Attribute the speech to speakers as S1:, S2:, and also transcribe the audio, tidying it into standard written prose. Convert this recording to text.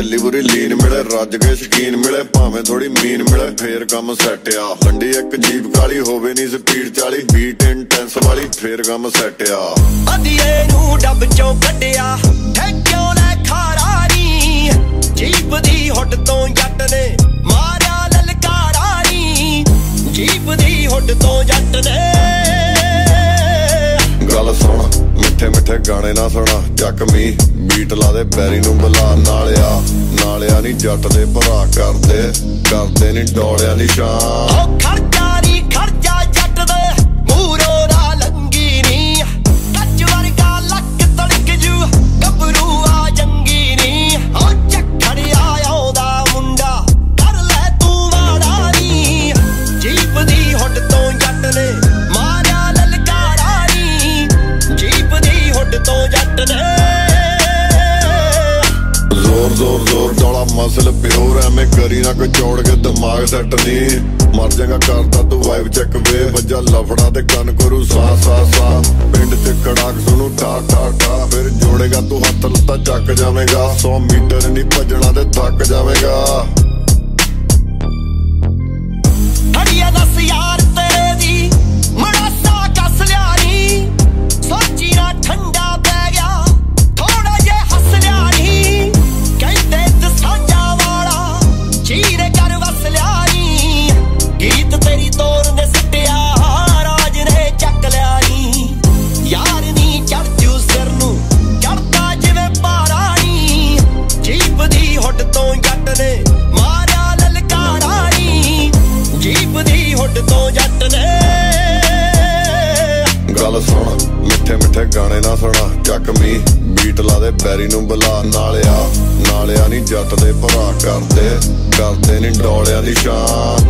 S1: पहली बुरी लीन मिले रज के शकीन मिले भावें थोड़ी मीन मिले फिर काम सैट आ लंडी एक जीप काली होवे नी स्पीड 40 बीट इंटेंस वाली फिर काम सैट आ
S2: अदिए नू डब चों कड्डिया ठेक्यों ले खारा नी जीप दी हुट तो जट ने मारिया ललकारा नी जीप दी हुट तो जट ने गल सुन मिठे मिठे गाने ना सुना जख्मी बीट ला दे बैरी नू बुला नालिया नालिया नी जट दे भरा करदे नी डोलिया नी शान खर्चा नी खर्चा जट दे मूरों दा लंगी नी टच वर्गा लक तड़क जू गबरू आ जंगी नी ओ चक्खड़ आया मुंडा कर ले तू वाड़ा नी जीप दी हुट तो जट ने मारिया ललकारा नी जीप दी हुट तो जट ने जोर जोर जोर दौड़ा मसल प्योर एवें करी ना कोई चौड़ के दिमाग सैट नहीं मर जाएगा करता तू वाइब चेक वे बजा लफड़ा ते कन करू सा सा सा पिंड च कड़ाक सुनू ठा ठा ठा फिर जोड़ेगा तू हथ लत्ता चक जावेगा 100 मीटर नहीं भजना ते थक जावेगा हड़िया दस यार तेरे दी मड़ासा कस लिया नी सोची ना ठंडा पै गया थोड़ा जे हस लिया नी कहते दसांजा वाला चीरे कर वस लिया नी गीत तेरी तोर ने सटिया राज ने चक लिया नी यार नी चढ़ जू सिर नू चढ़ता जिवें पारा नी जीप दी हुट तो जट ने मारिया ललकारा नी जीप दी हुट तो जट ने गल सुन मिठे मिठे गाने ना सुना जख्मी बीट ला दे बैरी नू बुला नालिया नालिया नी जट दे भरा करदे नी डोलिया नी शान